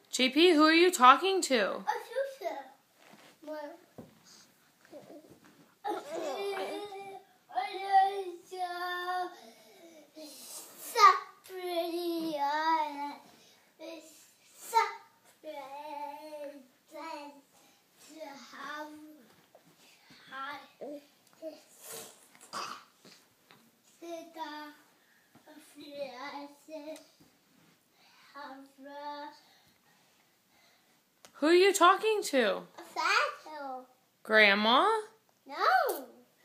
JP, who are you talking to? Who are you talking to? Grandma? No.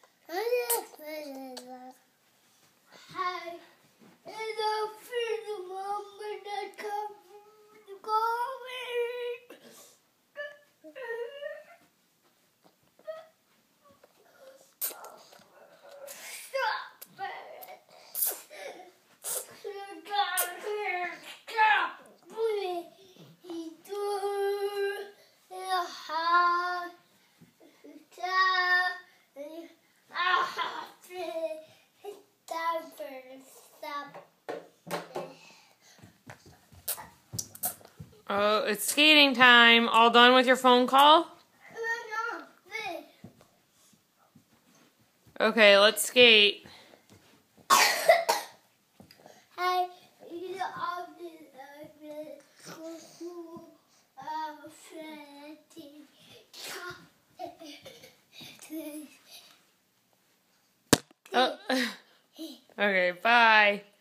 Oh, it's skating time. All done with your phone call? Okay, let's skate. Oh. Okay, bye.